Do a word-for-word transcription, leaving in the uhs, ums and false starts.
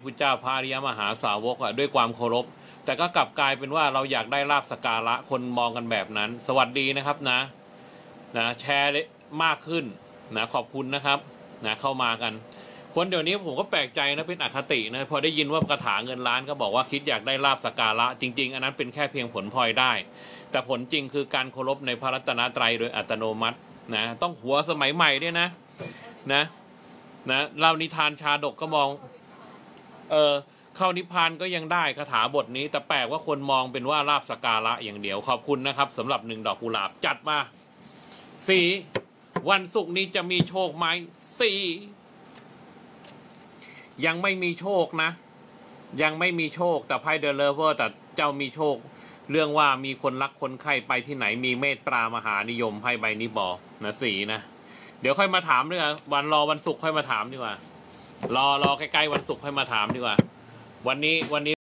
พุทธเจ้าพระอริยมหาสาวกอะด้วยความเคารพแต่ก็กลับกลายเป็นว่าเราอยากได้ลาภสักการะคนมองกันแบบนั้นสวัสดีนะครับนะนะแชร์มากขึ้นนะขอบคุณนะครับนะเข้ามากันคนเดี๋ยวนี้ผมก็แปลกใจนะเป็นอคตินะพอได้ยินว่ากระถาเงินล้านก็บอกว่าคิดอยากได้ลาภสักการะจริงๆอันนั้นเป็นแค่เพียงผลพลอยได้แต่ผลจริงคือการเคารพในพระรัตนตรัยโดยอัตโนมัตินะต้องหัวสมัยใหม่ด้วยนะนะนะเล่านิทานชาดกก็มองเออเข้านิพพานก็ยังได้คาถาบทนี้แต่แปลกว่าคนมองเป็นว่าลาภสักการะอย่างเดียวขอบคุณนะครับสำหรับหนึ่งดอกกุหลาบจัดมาสี่วันศุกร์นี้จะมีโชคไหมสี่ยังไม่มีโชคนะยังไม่มีโชคแต่ไพ่เดอะเลเวอร์แต่เจ้ามีโชคเรื่องว่ามีคนรักคนใคร่ไปที่ไหนมีเมตตามหานิยมไพ่ใบนี้บอกนะสี่นะเดี๋ยวค่อยมาถามดีกว่าวันรอวันศุกร์ค่อยมาถามดีกว่ารอรอใกล้ๆวันศุกร์ค่อยมาถามดีกว่าวันนี้วันนี้